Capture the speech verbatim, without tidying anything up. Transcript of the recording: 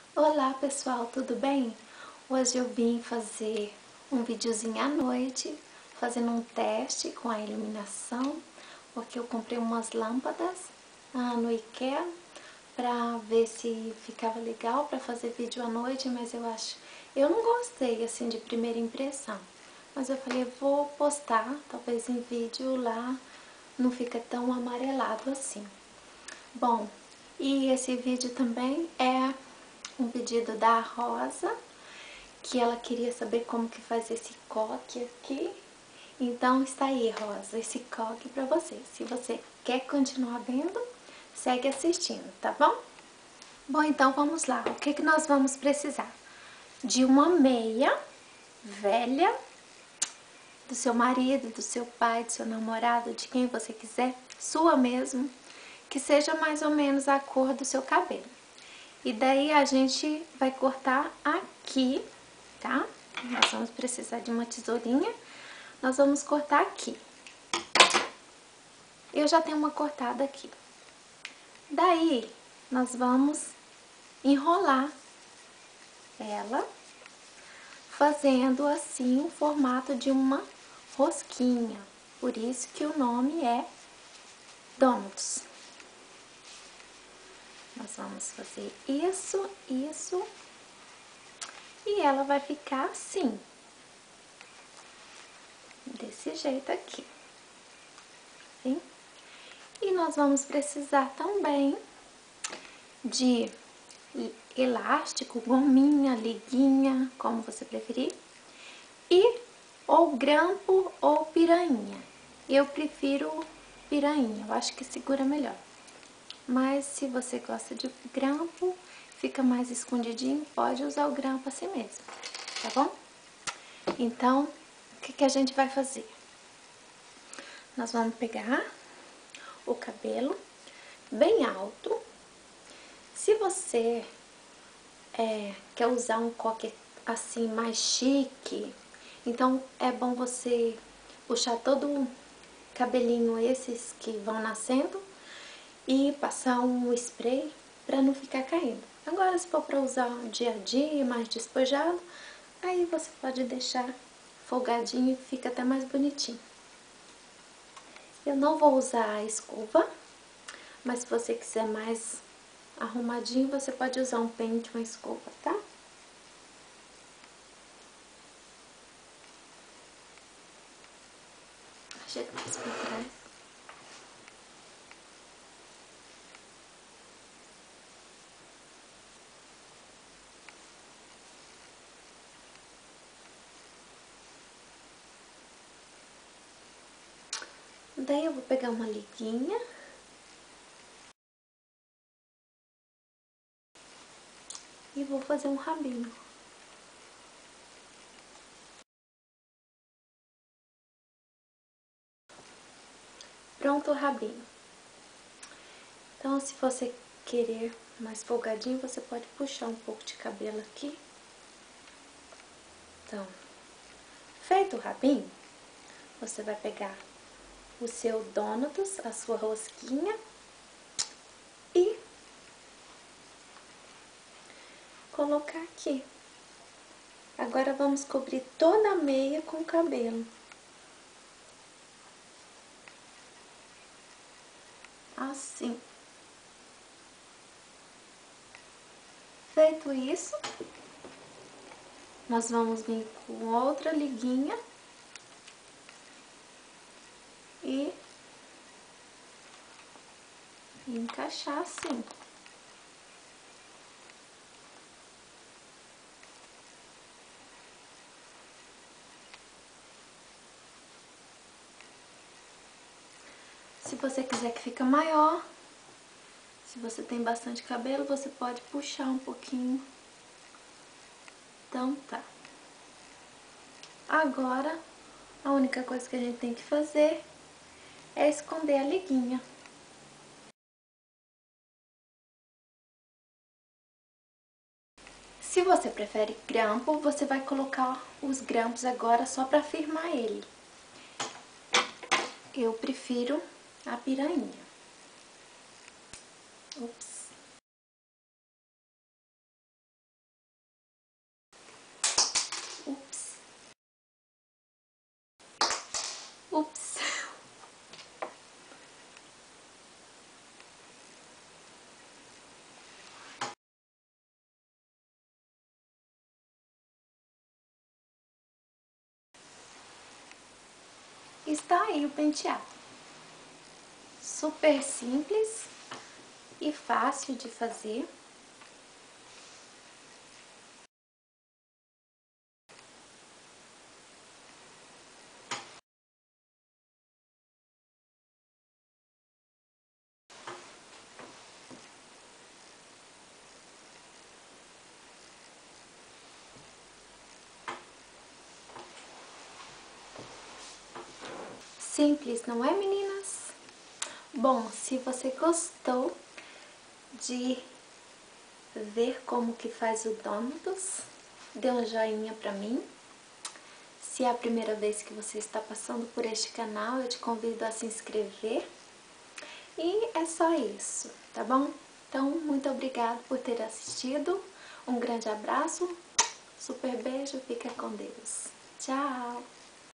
Olá pessoal, tudo bem? Hoje eu vim fazer um videozinho à noite, fazendo um teste com a iluminação, porque eu comprei umas lâmpadas ah, no IKEA pra ver se ficava legal pra fazer vídeo à noite, mas eu acho... Eu não gostei assim de primeira impressão, mas eu falei, vou postar, talvez em vídeo lá não fica tão amarelado assim. Bom, e esse vídeo também é um pedido da Rosa, que ela queria saber como que faz esse coque aqui. Então está aí, Rosa, esse coque para você. Se você quer continuar vendo, segue assistindo, tá bom? Bom, então vamos lá. O que que nós vamos precisar? De uma meia velha, do seu marido, do seu pai, do seu namorado, de quem você quiser, sua mesmo, que seja mais ou menos a cor do seu cabelo. E daí a gente vai cortar aqui, tá? Nós vamos precisar de uma tesourinha, nós vamos cortar aqui. Eu já tenho uma cortada aqui. Daí, nós vamos enrolar ela, fazendo assim o formato de uma rosquinha. Por isso que o nome é Donuts. Nós vamos fazer isso, isso, e ela vai ficar assim, desse jeito aqui, hein? E nós vamos precisar também de elástico, gominha, liguinha, como você preferir, e ou grampo ou pirainha. Eu prefiro pirainha, eu acho que segura melhor. Mas se você gosta de grampo, fica mais escondidinho, pode usar o grampo assim mesmo, tá bom? Então, o que que a gente vai fazer? Nós vamos pegar o cabelo bem alto. Se você é, quer usar um coque assim mais chique, então é bom você puxar todo o cabelinho, esses que vão nascendo, e passar um spray para não ficar caindo. Agora, se for para usar dia a dia, mais despojado, aí você pode deixar folgadinho e fica até mais bonitinho. Eu não vou usar a escova, mas se você quiser mais arrumadinho, você pode usar um pente, uma escova, tá? Chega mais pra trás. Daí eu vou pegar uma liguinha. E vou fazer um rabinho. Pronto o rabinho. Então, se você querer mais folgadinho, você pode puxar um pouco de cabelo aqui. Então, feito o rabinho, você vai pegar o seu Donuts, a sua rosquinha, e colocar aqui. Agora vamos cobrir toda a meia com o cabelo. Assim. Feito isso, nós vamos vir com outra liguinha e encaixar assim. Se você quiser que fique maior, se você tem bastante cabelo, você pode puxar um pouquinho. Então tá. Agora, a única coisa que a gente tem que fazer é esconder a liguinha. Se você prefere grampo, você vai colocar os grampos agora só pra firmar ele. Eu prefiro a pirainha. Ups. tá aí o penteado. Super simples e fácil de fazer. Simples, não é, meninas? Bom, se você gostou de ver como que faz o Donuts, dê um joinha pra mim. Se é a primeira vez que você está passando por este canal, eu te convido a se inscrever. E é só isso, tá bom? Então, muito obrigada por ter assistido. Um grande abraço, super beijo, fica com Deus. Tchau!